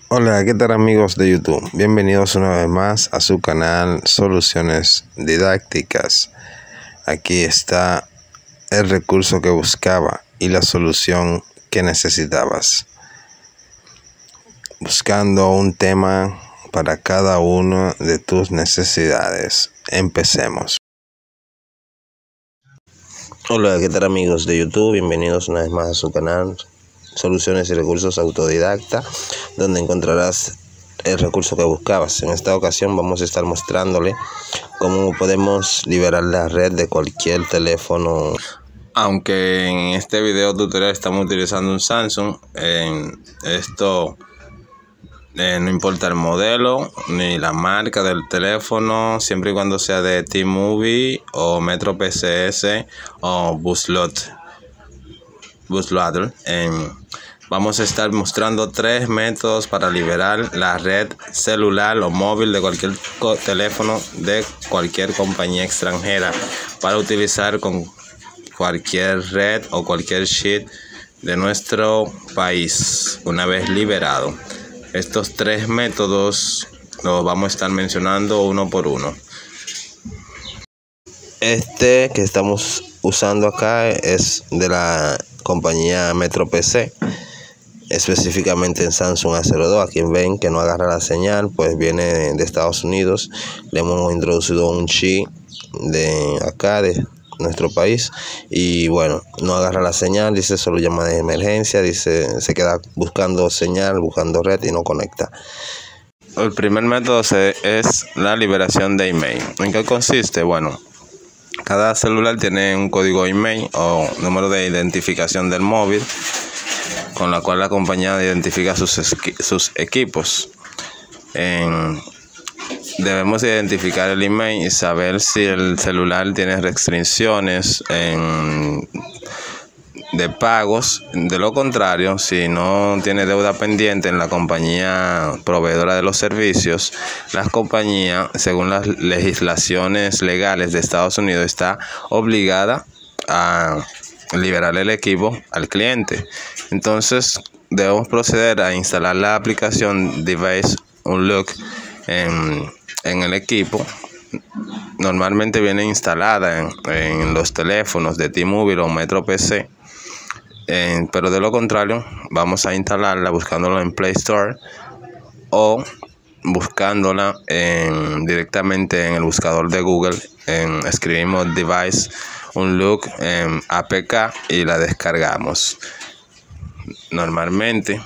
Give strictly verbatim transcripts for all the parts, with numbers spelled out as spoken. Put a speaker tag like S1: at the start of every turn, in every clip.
S1: Hola, ¿qué tal amigos de YouTube? Bienvenidos una vez más a su canal Soluciones Didácticas. Aquí está el recurso que buscaba y la solución que necesitabas. Buscando un tema para cada una de tus necesidades. Empecemos. Hola, ¿qué tal amigos de YouTube? Bienvenidos una vez más a su canal Soluciones y Recursos Autodidacta, donde encontrarás el recurso que buscabas. En esta ocasión vamos a estar mostrándole cómo podemos liberar la red de cualquier teléfono. Aunque en este video tutorial estamos utilizando un Samsung, en esto eh, no importa el modelo ni la marca del teléfono, siempre y cuando sea de T-Movie o Metro P C S o Bootloader. Bootloader. Vamos a estar mostrando tres métodos para liberar la red celular o móvil de cualquier teléfono de cualquier compañía extranjera para utilizar con cualquier red o cualquier sheet de nuestro país una vez liberado. Estos tres métodos los vamos a estar mencionando uno por uno. Este que estamos usando acá es de la compañía Metro P C, específicamente en Samsung A cero dos. A quien ven que no agarra la señal, pues viene de Estados Unidos. Le hemos introducido un chip de acá, de nuestro país, y bueno, no agarra la señal, dice solo llama de emergencia, dice se queda buscando señal, buscando red y no conecta. El primer método es la liberación de email. ¿En qué consiste? Bueno, cada celular tiene un código email o número de identificación del móvil, con la cual la compañía identifica sus, sus equipos. En, debemos identificar el email y saber si el celular tiene restricciones en, de pagos. De lo contrario, si no tiene deuda pendiente en la compañía proveedora de los servicios, la compañía, según las legislaciones legales de Estados Unidos, está obligada a liberar el equipo al cliente. Entonces debemos proceder a instalar la aplicación Device Unlock en, en el equipo. Normalmente viene instalada en, en los teléfonos de T-Mobile o Metro P C, eh, pero de lo contrario vamos a instalarla buscándola en Play Store o buscándola en, directamente en el buscador de Google. En, escribimos Device Unlock en A P K y la descargamos. Normalmente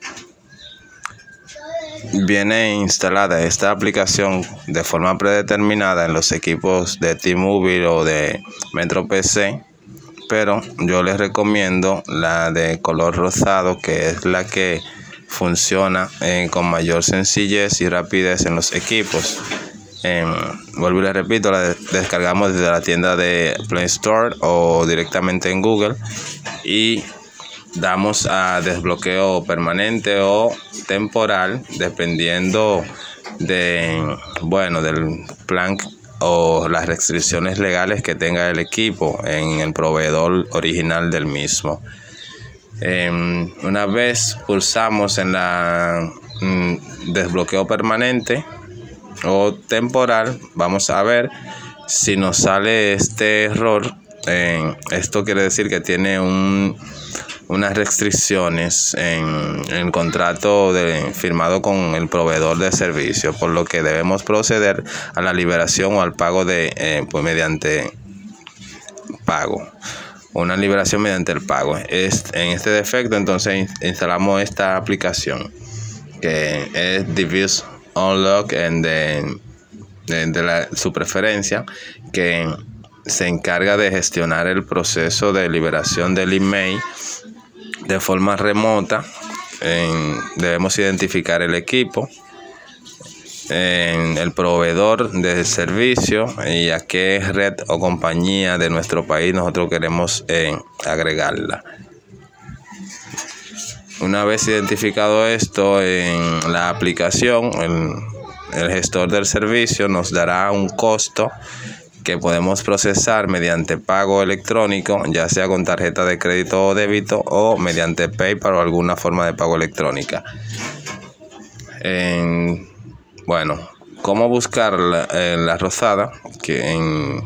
S1: viene instalada esta aplicación de forma predeterminada en los equipos de T-Mobile o de Metro P C, pero yo les recomiendo la de color rosado, que es la que funciona eh, con mayor sencillez y rapidez en los equipos. Eh, vuelvo y les repito, la de descargamos desde la tienda de Play Store o directamente en Google y damos a desbloqueo permanente o temporal, dependiendo de bueno del plan o las restricciones legales que tenga el equipo en el proveedor original del mismo. Eh, una vez pulsamos en la mm, desbloqueo permanente o temporal, vamos a ver si nos sale este error. Eh, esto quiere decir que tiene un unas restricciones en, en el contrato de, firmado con el proveedor de servicio, por lo que debemos proceder a la liberación o al pago de eh, pues mediante pago, una liberación mediante el pago. Es, en este defecto entonces instalamos esta aplicación que es Device Unlock en de, de, de la, su preferencia, que se encarga de gestionar el proceso de liberación del email de forma remota. En, debemos identificar el equipo, en el proveedor del servicio y a qué red o compañía de nuestro país nosotros queremos eh, agregarla. Una vez identificado esto, en la aplicación, el, el gestor del servicio nos dará un costo que podemos procesar mediante pago electrónico, ya sea con tarjeta de crédito o débito o mediante PayPal o alguna forma de pago electrónica. En, bueno, cómo buscar la, eh, la Rosada, que en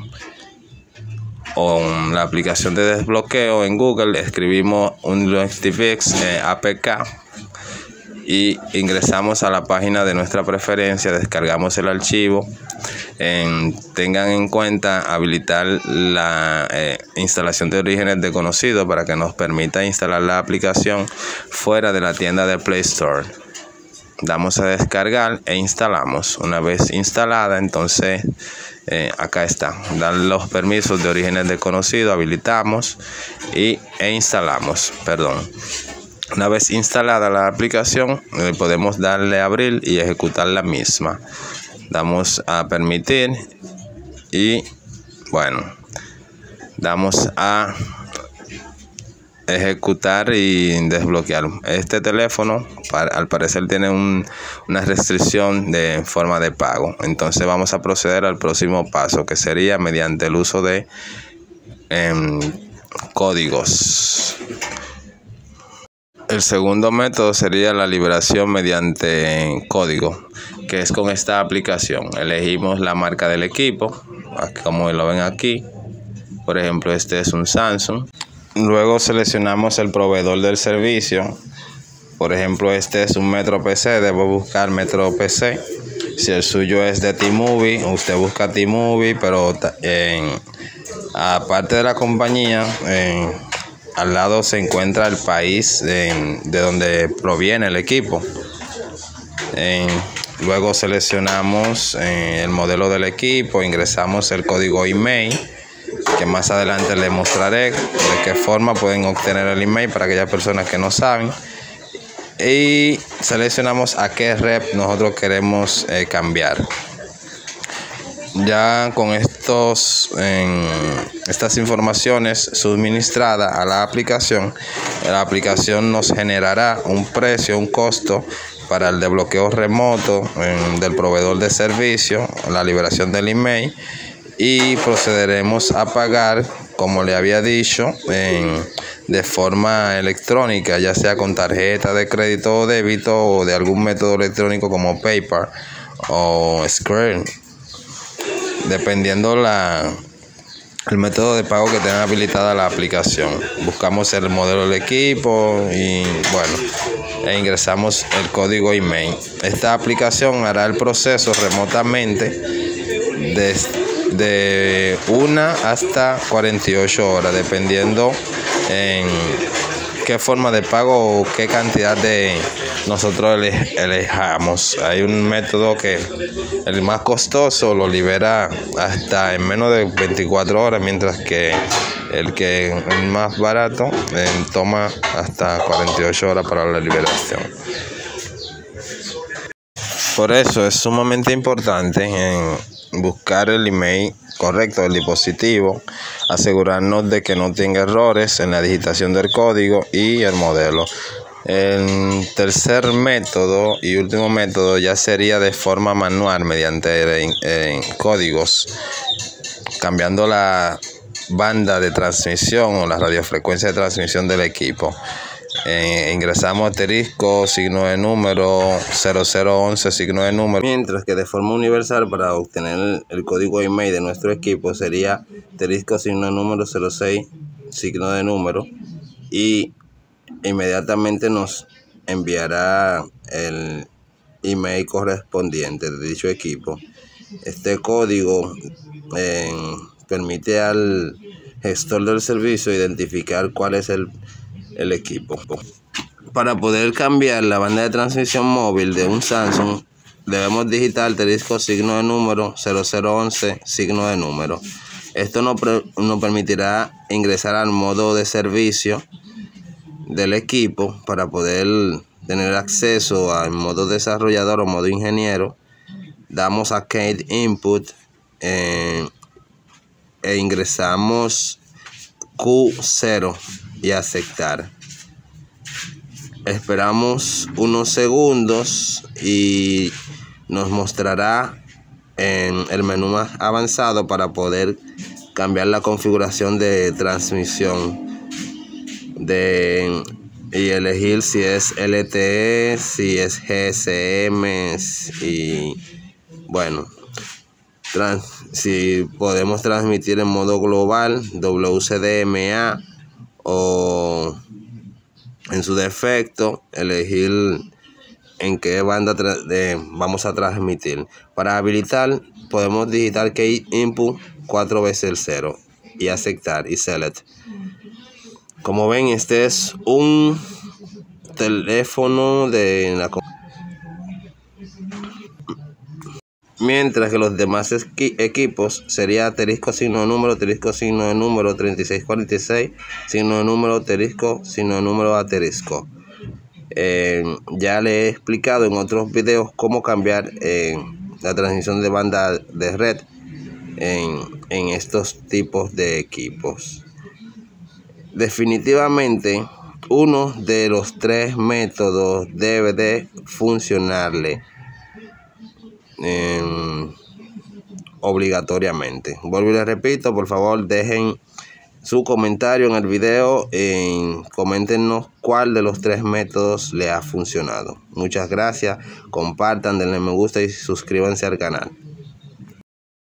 S1: o en la aplicación de desbloqueo en Google escribimos un Unlocktfix eh, A P K y ingresamos a la página de nuestra preferencia, descargamos el archivo. En, tengan en cuenta habilitar la eh, instalación de orígenes desconocidos para que nos permita instalar la aplicación fuera de la tienda de Play Store. Damos a descargar e instalamos. Una vez instalada, entonces eh, acá está, dar los permisos de orígenes desconocidos, habilitamos y, e instalamos, perdón. Una vez instalada la aplicación, eh, podemos darle a abrir y ejecutar la misma. Damos a permitir y bueno, damos a ejecutar y desbloquear. Este teléfono para, al parecer tiene un, una restricción de forma de pago. Entonces vamos a proceder al próximo paso, que sería mediante el uso de eh, códigos. El segundo método sería la liberación mediante código, que es con esta aplicación. Elegimos la marca del equipo, como lo ven aquí. Por ejemplo, este es un Samsung. Luego seleccionamos el proveedor del servicio. Por ejemplo, este es un Metro P C, debo buscar Metro P C. Si el suyo es de T-Movie, usted busca T-Movie, pero en, aparte de la compañía, en, al lado se encuentra el país de, de donde proviene el equipo. En, luego seleccionamos eh, el modelo del equipo, ingresamos el código email, que más adelante les mostraré de qué forma pueden obtener el email para aquellas personas que no saben. Y seleccionamos a qué rep nosotros queremos eh, cambiar. Ya con estos, eh, estas informaciones suministradas a la aplicación, la aplicación nos generará un precio, un costo para el desbloqueo remoto eh, del proveedor de servicio, la liberación del email, y procederemos a pagar, como le había dicho, eh, de forma electrónica, ya sea con tarjeta de crédito o débito o de algún método electrónico como PayPal o Square, dependiendo la el método de pago que tenga habilitada la aplicación. Buscamos el modelo del equipo y bueno, e ingresamos el código email. Esta aplicación hará el proceso remotamente de de una hasta cuarenta y ocho horas, dependiendo en qué forma de pago o qué cantidad de nosotros elijamos. Hay un método que el más costoso lo libera hasta en menos de veinticuatro horas, mientras que el que es más barato eh, toma hasta cuarenta y ocho horas para la liberación. Por eso es sumamente importante en buscar el email correcto del dispositivo, asegurarnos de que no tenga errores en la digitación del código y el modelo. El tercer método y último método ya sería de forma manual mediante eh, códigos, cambiando la banda de transmisión o la radiofrecuencia de transmisión del equipo. Eh, ingresamos asterisco, signo de número, cero cero once, signo de número. Mientras que de forma universal, para obtener el, el código email de nuestro equipo, sería asterisco, signo de número, cero seis, signo de número, y inmediatamente nos enviará el email correspondiente de dicho equipo. Este código eh, permite al gestor del servicio identificar cuál es el el equipo. Para poder cambiar la banda de transmisión móvil de un Samsung, debemos digitar asterisco, signo de número, cero cero once, signo de número. Esto nos, nos permitirá ingresar al modo de servicio del equipo para poder tener acceso al modo desarrollador o modo ingeniero. Damos a Key Input eh, e ingresamos Q cero y aceptar. Esperamos unos segundos y nos mostrará en el menú más avanzado para poder cambiar la configuración de transmisión de y elegir si es L T E, si es G S M y bueno, trans, si podemos transmitir en modo global, W C D M A, o en su defecto elegir en qué banda de, vamos a transmitir. Para habilitar podemos digitar key input cuatro veces el cero y aceptar y select. Como ven, este es un teléfono de la, mientras que los demás equipos sería asterisco signo de número, asterisco signo de número, treinta y seis cuarenta y seis, signo de número, asterisco, signo de número, asterisco. Eh, ya le he explicado en otros videos cómo cambiar eh, la transmisión de banda de red en, en estos tipos de equipos. Definitivamente uno de los tres métodos debe de funcionarle eh, obligatoriamente. Vuelvo y les repito, por favor dejen su comentario en el video y coméntenos cuál de los tres métodos le ha funcionado. Muchas gracias, compartan, denle me gusta y suscríbanse al canal.